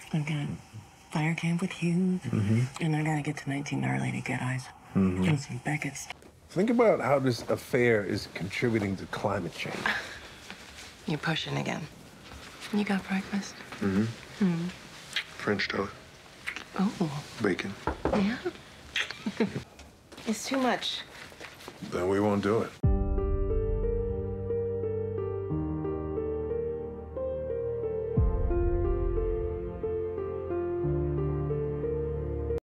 I've got fire camp with Hughes, and I gotta get to 19 gnarly to get eyes. And some Beckett's. Think about how this affair is contributing to climate change. You're pushing again. You got breakfast? French toast. Oh. Bacon. Yeah? It's too much. Then we won't do it.